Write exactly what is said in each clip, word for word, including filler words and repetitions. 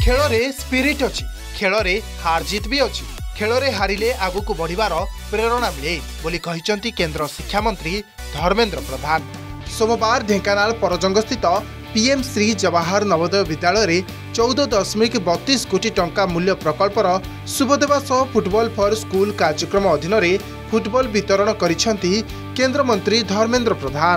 खेल रे स्पिरिट अछि, खेल रे हार जीत भी अछि। खेल रे हारिले आगु को बढ़िबार प्रेरणा मिले बोली कहिसंती केंद्र शिक्षा मंत्री धर्मेंद्र प्रधान। सोमवार ढेंकानाल परजंग स्थित पीएम श्री जवाहर नवोदय विद्यालय रे चौदह दशमिक बतीस कोटी टंका मूल्य प्रकल्पर शुभ देवा सह फुटबॉल फॉर स्कूल कार्यक्रम अधीन रे फुटबॉल वितरण करिसंती केंद्र मंत्री धर्मेंद्र प्रधान।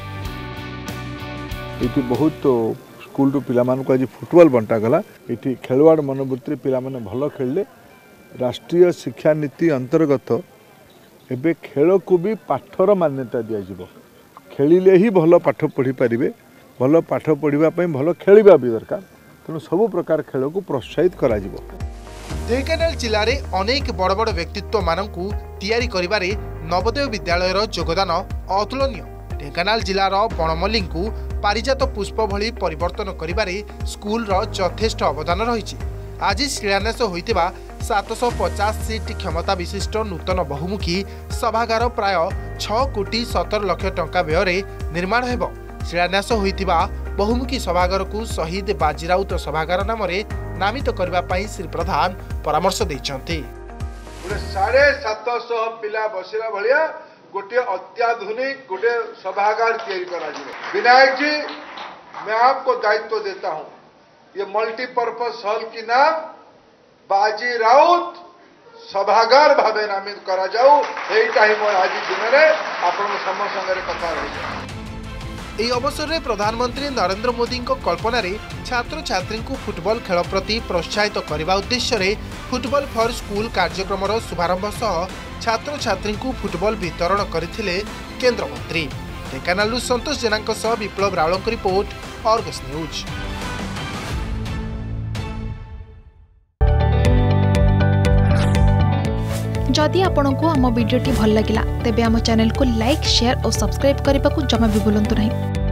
ये बहुत स्कूल टू पिला मानक आज फुटबॉल बंटा गला। ये खेलवाड़ मनोवृत्ति पिला माने भल खेलले। राष्ट्रीय शिक्षा नीति अंतर्गत एबे खेल को भी पाठर मान्यता दिया जिवो। खेलिले ही भल पाठ पढ़ी पारिबे। भल पाठ पढ़िबा पई भल खेलिबा भी दरकार। तेणु सब प्रकार खेल को प्रोत्साहित करा जिवो। ढेंकानाल जिले में अनेक बड़ बड़ व्यक्तित्व मानकु तैयारी करिबारे नवोदय विद्यालयर योगदान अतुलनीय। ढेंकानाल जिलार बणमल्ली को पारिजात पुष्प भली परिवर्तन करिबारे स्कूल रो यथेष्ट अवदान रही। आज शिलान्यास होइतिबा सात सौ पचास सीट क्षमता विशिष्ट नूतन बहुमुखी सभागार प्राय छह कोटी सतर लक्ष टंका व्यय निर्माण हेबो। शिलान्यास होइतिबा बहुमुखी सभागार को शहीद बाजीराउत सभागार नाम नामित करबा पई श्री प्रधान परामर्श दैछंती। साढ़े सात सौ पिला बसिला भलिया गोटे अत्याधुनिक गोटे सभागार तैयारी करा जिवो। विनायक जी, मैं आपको दायित्व देता हूं, ये मल्टीपर्पज हॉल की नाम बाजी राउत सभागार भावे नामित करा जाऊ। एटा ही मोर आज दिन रे आपन समस्त संगे कथा रही। এই অবসরে প্রধানমন্ত্রী নরেন্দ্র মোদীଙ୍କ কল্পনারে ছাত্র ছাত্রীଙ୍କୁ ফুটবল খেল প্রতি প্ରୋତ୍ସାହିତ କରିବା ଉଦ୍ଦେଶ୍ୟରେ ଫୁଟବଲ ଫର ସ୍କୁଲ କାର୍ଯ୍ୟକ୍ରମର ଶୁଭାରମ୍ଭ ସହ ଛାତ୍ର ଛାତ୍ରୀଙ୍କୁ ଫୁଟବଲ ବିତରଣ କରିଥିଲେ କେନ୍ଦ୍ରମନ୍ତ୍ରୀ। ଢେଙ୍କାନାଳରୁ ସନ୍ତୋଷ ଜେନାଙ୍କ ସହ ବିପ୍ଳବ ରାଉଳଙ୍କ ରିପୋର୍ଟ, ଅର୍ଗସ୍ ନ୍ୟୁଜ୍। जदि आपंक आम भिडी भल लगा तेब आम चैनल को लाइक शेयर और सब्सक्राइब करने को जमा भी भूलु नहीं।